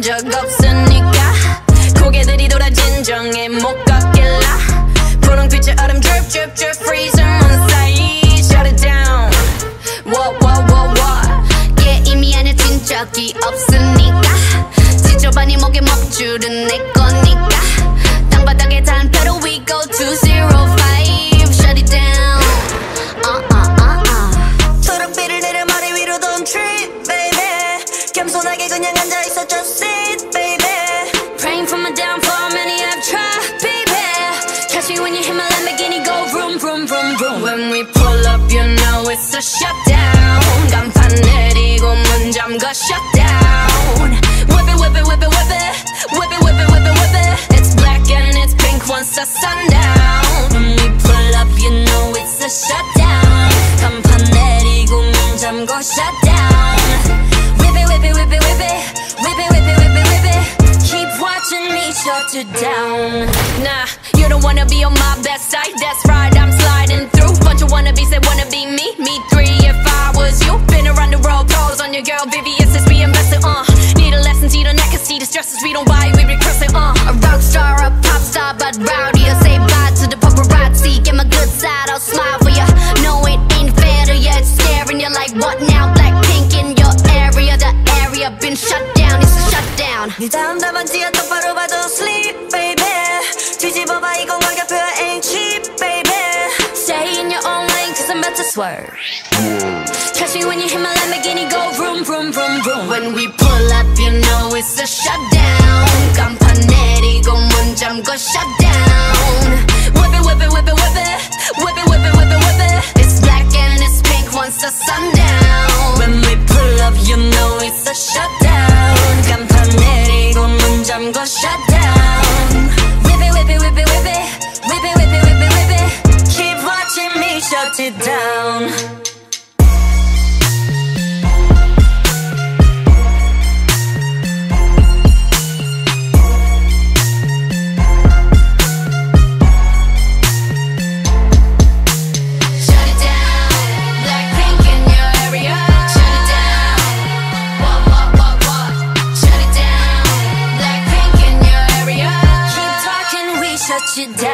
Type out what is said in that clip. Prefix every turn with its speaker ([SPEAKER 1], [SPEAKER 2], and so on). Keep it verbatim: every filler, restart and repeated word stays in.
[SPEAKER 1] 적 없으니까 고개들이 돌아 진정에 못 걷길라 분홍빛의 얼음 drip drip drip freezing on side shut it down what what what what 게임이 안에 진 적이 없으니까 지저분이 목에 먹줄은 내 거니까 땅바닥에 단패로 we go to zero five shut it down uh uh uh uh 초록빛을 내려 머리 위로 don't trip baby 겸손하게 그냥 앉아있어 just sit baby praying for my downfall many have tried baby catch me when you hit my Lamborghini go vroom vroom vroom vroom when we pull up you know it's a shutdown 간판 내리고 문 잠가 shutdown whip it whip it whip it whip it whip it whip it whip it whip it it's black and it's pink once the sundown when we pull up you know it's a shutdown 간판 내리고 문 잠가 shutdown whip it whip it whip it whip it whip it whip it whip it whip it keep watching me shut it down nah you don't wanna be on my best side that's right I'm sliding through bunch of wannabes that wanna be me me three if I was you been around the world pose on your girl Vivi it's just we invested uh need a lesson see the neck and see the stresses we don't buy we regress it uh a rock star a pop star but rowdy I say bye to the paparazzi get my good side I'll smile for ya no it ain't fair to ya it's scaring you like what now BLACKPINK in your area the area been shut down it's a shutdown 네 다음 답안지야 똑바로 봐도 sleep baby 뒤집어봐 이건 가격표야 ain't cheap baby stay in your own lane cause I'm about to swerve catch me when you hit my Lamborghini go vroom vroom vroom vroom when we pull up you know it's a shutdown 간판 내리고 문 잠궈 shutdown whip it whip it whip it whip it whip it whip it whip it whip it it's black and it's pink once the sundown when we pull up you know it's a shutdown 간판 내리고 문 잠궈 shutdown whip it whip it whip it whip it whip it whip it whip it whip it keep watching me shut it down shut you down.